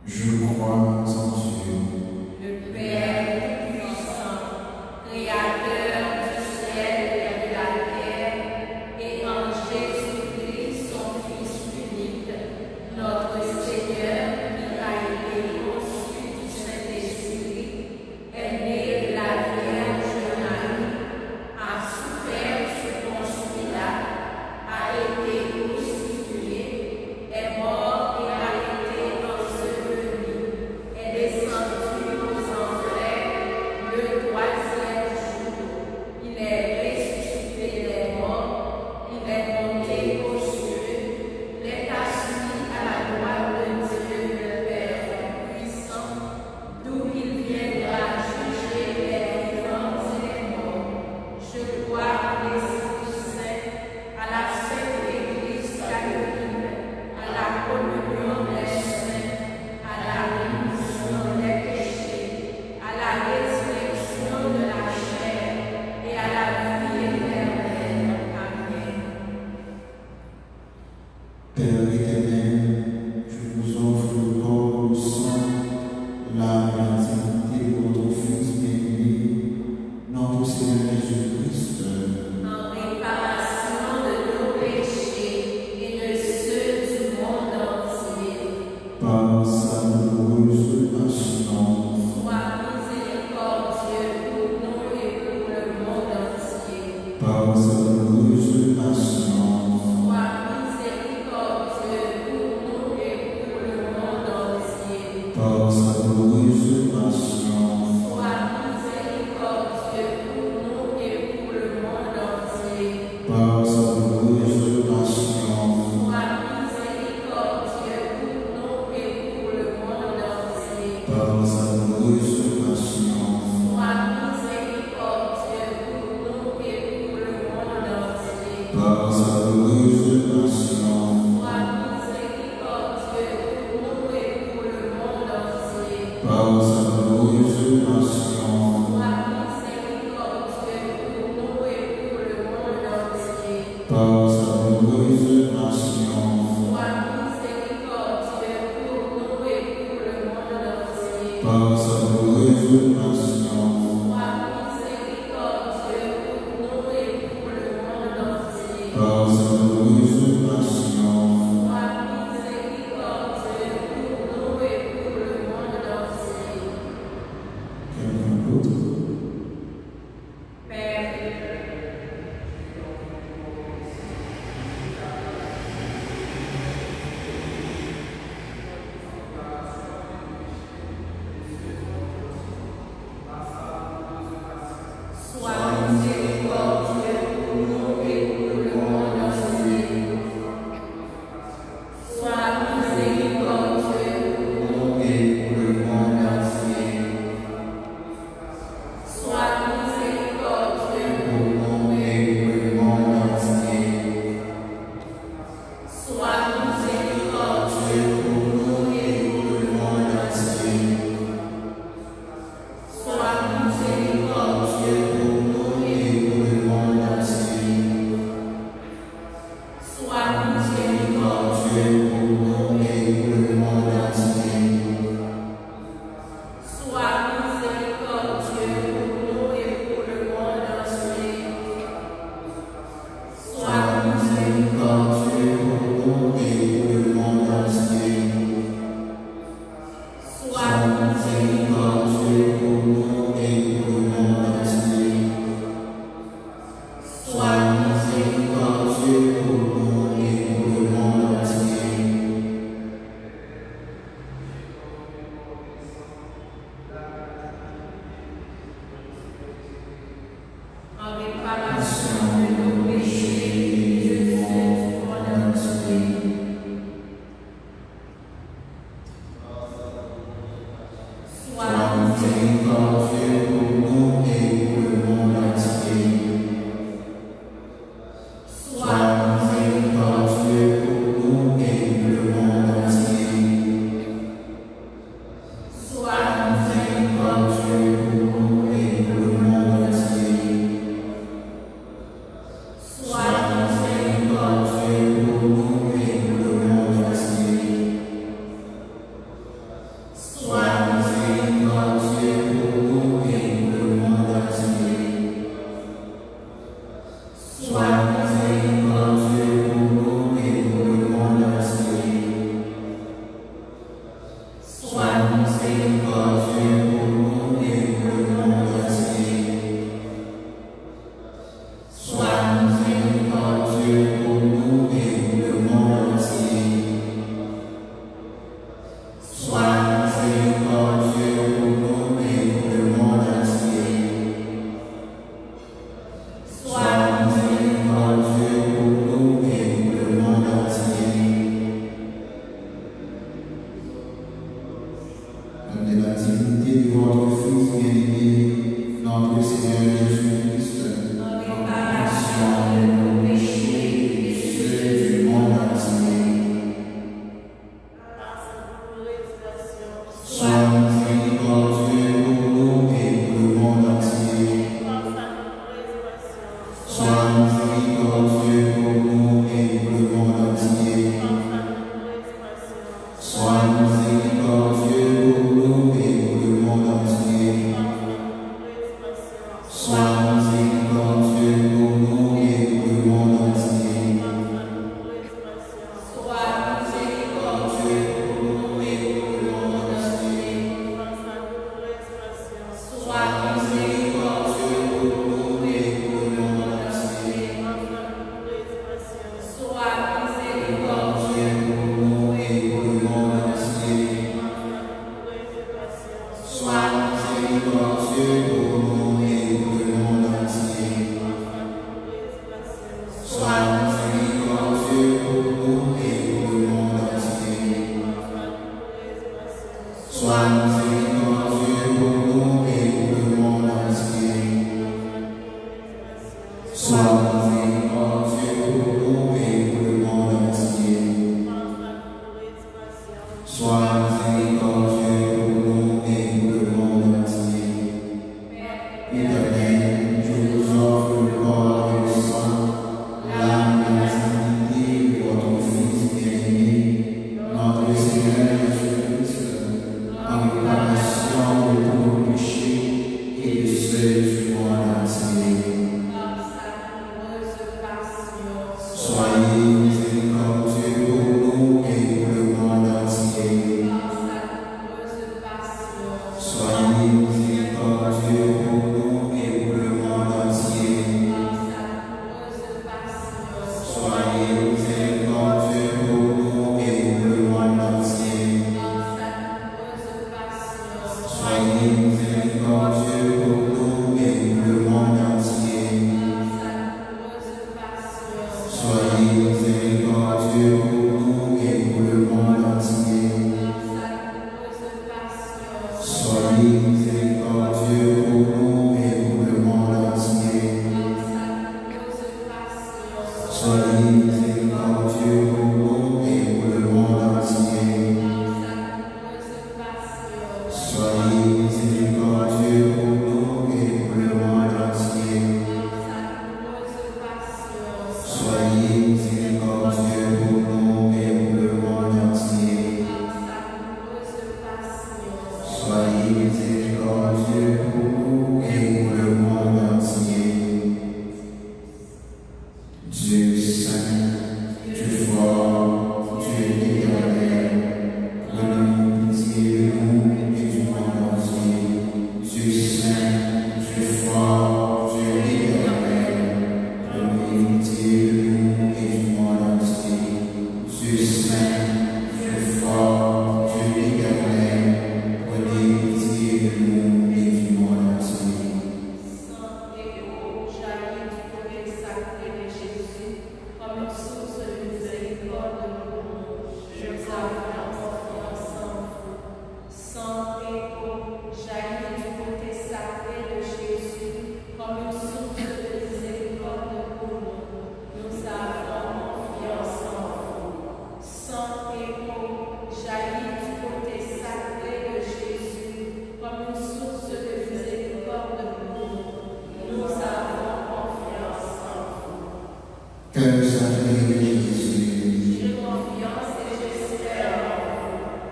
Je crois en Dieu, le Père tout-puissant, Créateur du ciel et de la terre, et en Jésus-Christ, son Fils unique, notre Seigneur, qui a été conçu du Saint-Esprit, est né de la Vierge Marie, a souffert sous Ponce Pilate, a été crucifié, est mort et a été enseveli, est descendu aux enfers le troisième jour. Il est ressuscité des morts, il est monté aux cieux, il est assis à la droite de Dieu le Père puissant, d'où il viendra juger les vivants et les morts. Je crois en l'Esprit Saint, à la Sainte Église catholique, à la communion des saints, à la rémission des péchés, à la résurrection de la chair et à la vie éternelle. Amen. Père éternel, je vous offre le corps, le sang, l'âme et la divinité de votre Fils bien-aimé, notre Seigneur Jésus-Christ, En réparation de nos péchés et de ceux du monde entier, par sa douloureuse passion, sois miséricordieux pour nous et pour le monde entier. par sa douloureuse passion, Sois miséricordieux pour nous et pour le monde entier. par sa douloureuse passion, Sois miséricordieux pour nous et pour le monde entier. par sa douloureuse passion, Sois miséricordieux pour nous et pour le monde entier. par sa douloureuse passion, Sois miséricordieux pour nous et pour le monde entier. par sa douloureuse passion, Sois miséricordieux pour nous et pour le monde entier. par sa douloureuse passion, Sois miséricordieux pour nous et pour le monde entier. par sa douloureuse passion, Sois miséricordieux pour nous et pour le monde entier. par sa douloureuse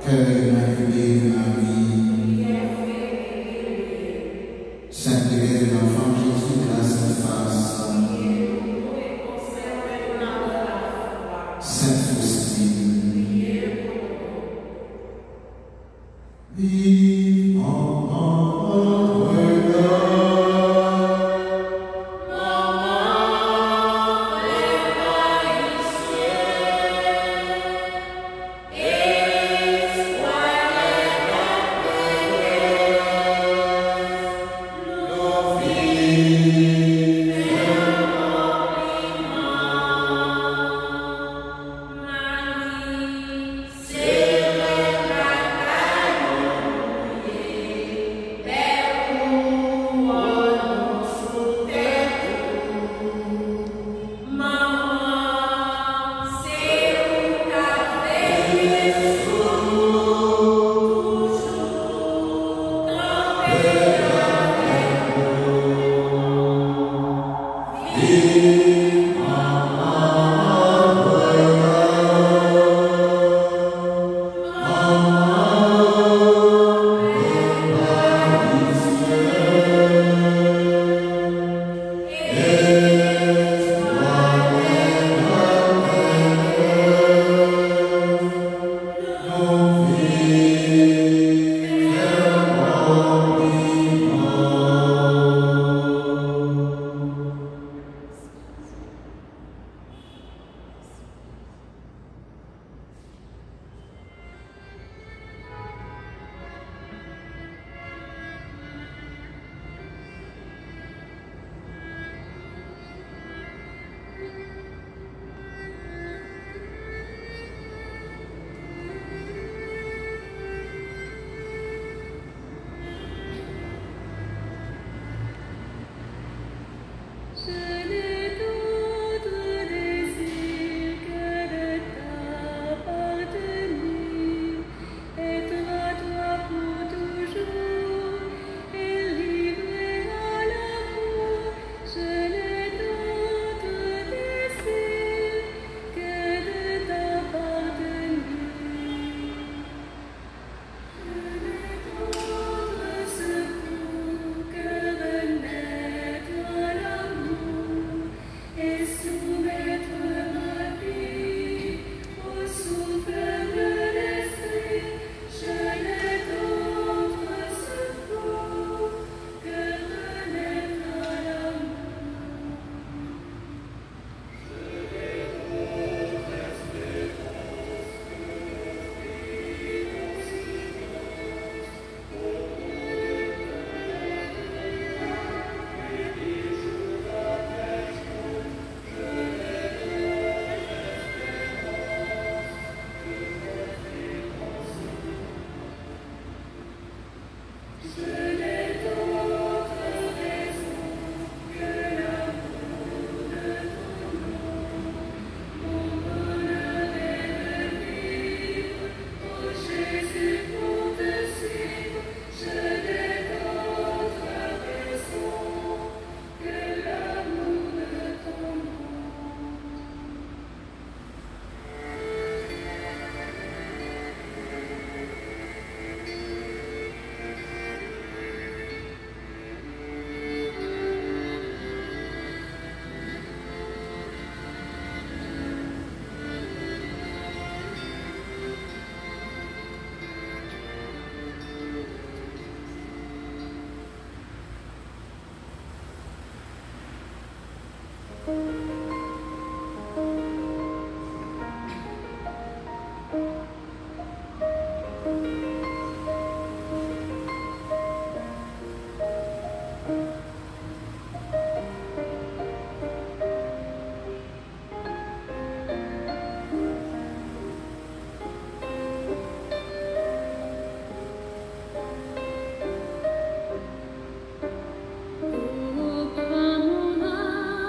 Cœur immaculé de Marie, Sainte Thérèse de l'Enfant Jésus de la Sainte Face, Sainte Faustine, vive en notre cœur.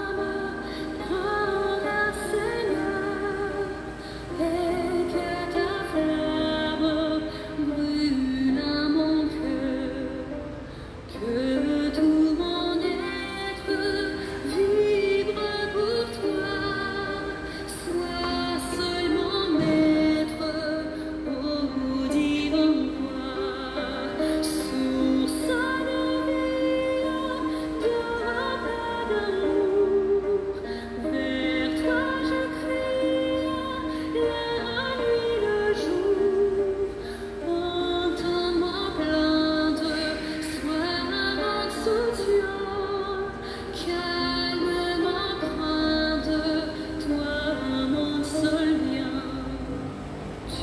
Take your time.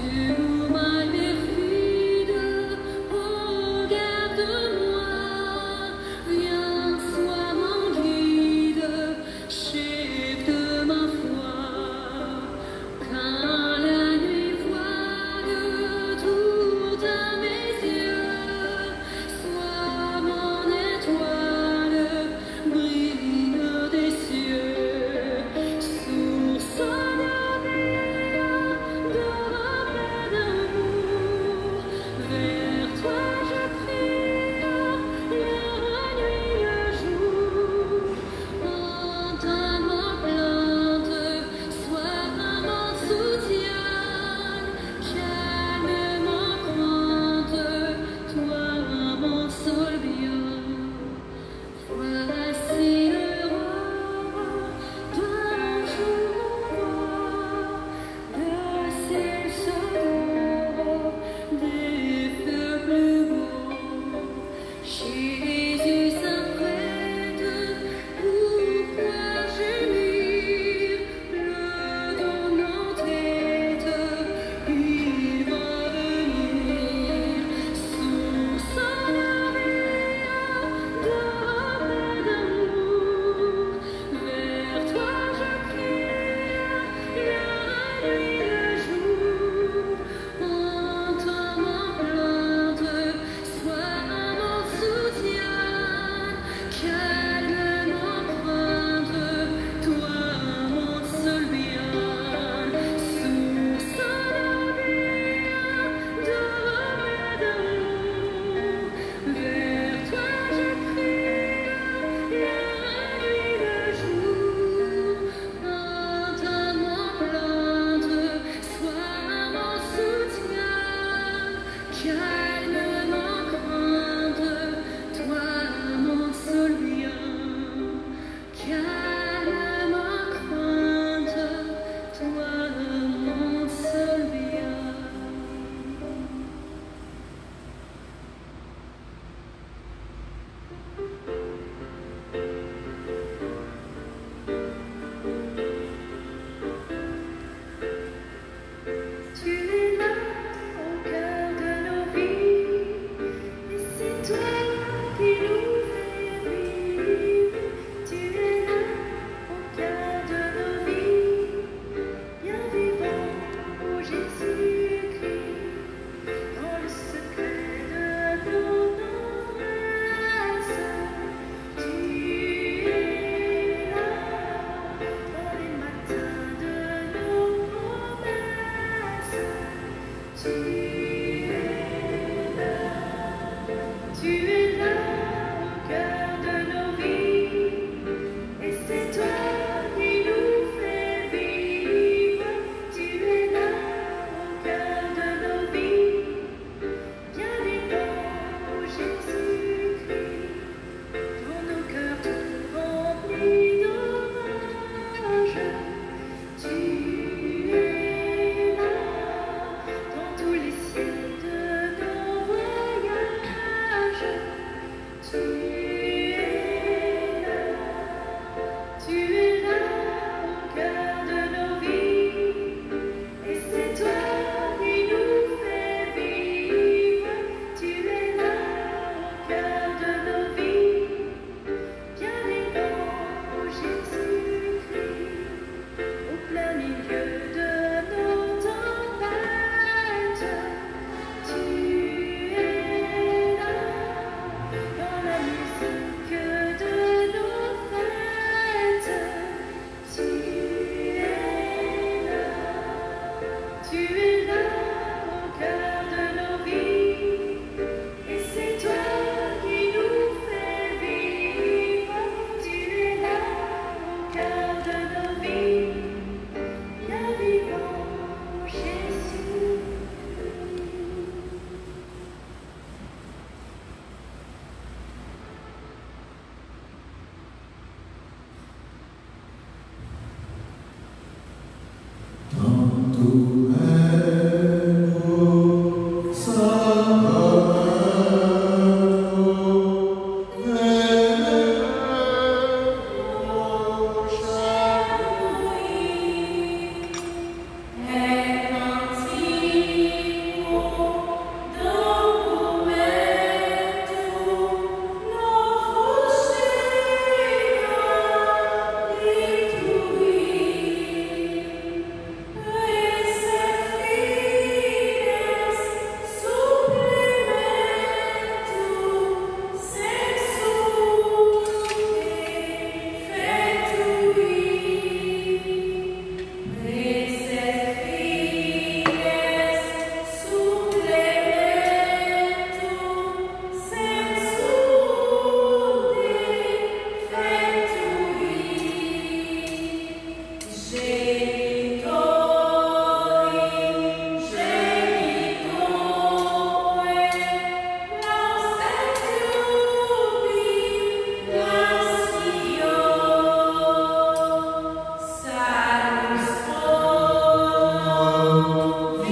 Tu es là dans tous les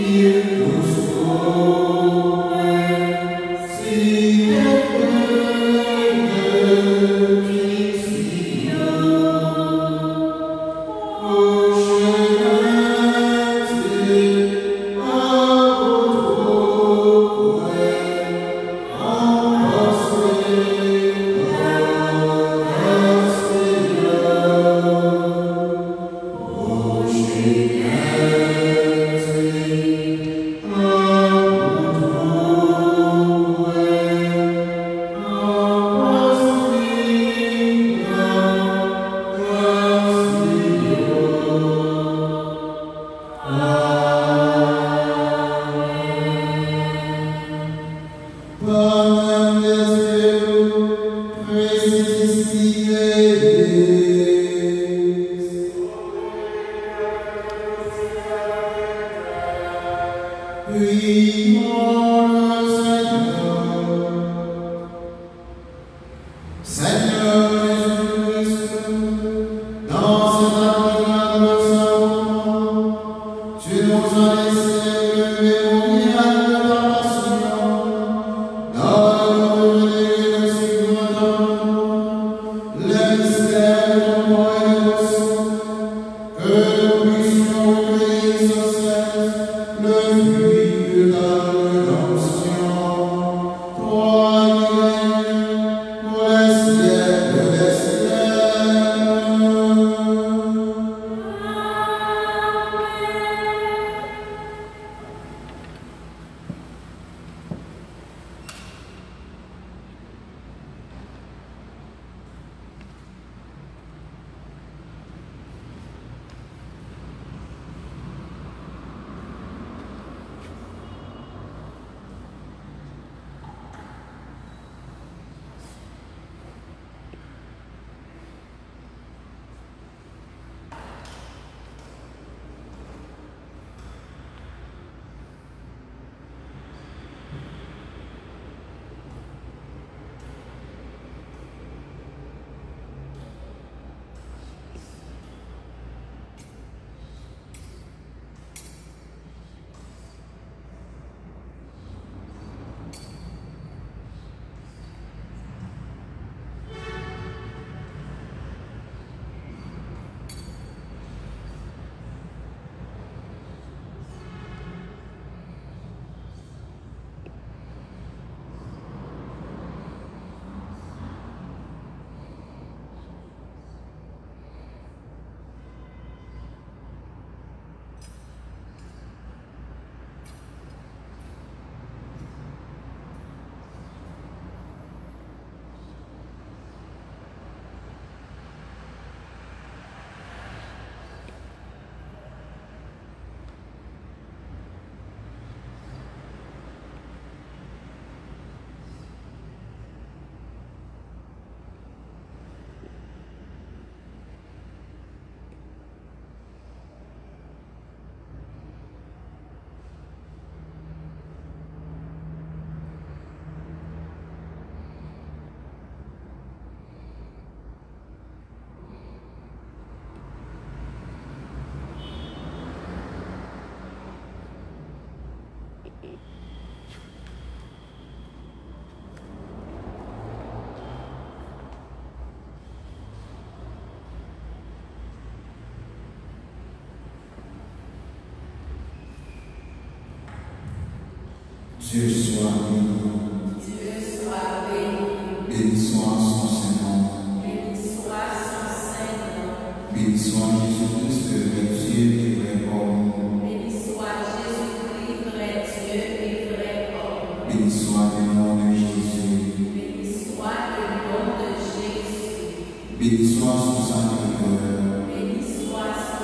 Dieu soit béni. Dieu soit béni. Béni soit son Saint-Nom. Béni soit son Saint-Nom. Béni soit Jésus-Christ, vrai Dieu et vrai homme. Béni soit Jésus-Christ, vrai Dieu et vrai homme. Béni soit le nom de Jésus. Béni soit le nom de Jésus. Béni soit son Sacré-Cœur. Béni soit son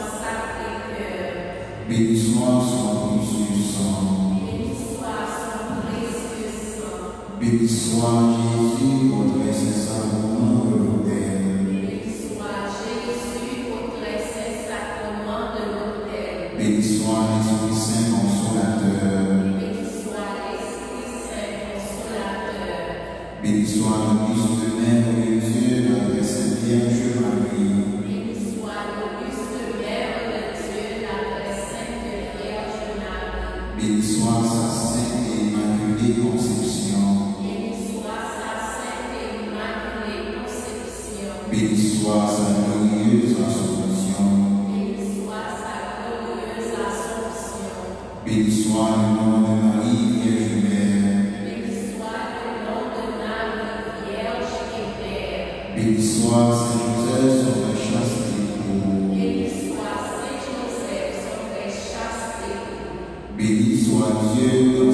Sacré-Cœur. Béni soit son précieux sang. Béni soit Jésus, votre Saint-Sacrement de l'autel. Béni soit Jésus, votre Saint-Sacrement de l'autel. Béni soit l'Esprit Saint Consolateur. Béni soit l'Esprit Saint Consolateur. Béni soit l'Auguste Mère de Dieu, notre Sainte Vierge Marie. Béni soit l'Auguste Mère de Dieu, notre Sainte Vierge Marie. Béni soit sa sainte et immaculée conception. Béni soit sa sainte et immaculée conception. Béni soit sa glorieuse assomption. Béni soit sa glorieuse assomption. Béni soit le nom de Marie, Vierge Mère. Béni soit le nom de Marie, Vierge et Mère. Béni soit Saint Joseph, son vrai chaste époux. Béni soit Saint Joseph, son vrai chaste époux. Béni soit Dieu,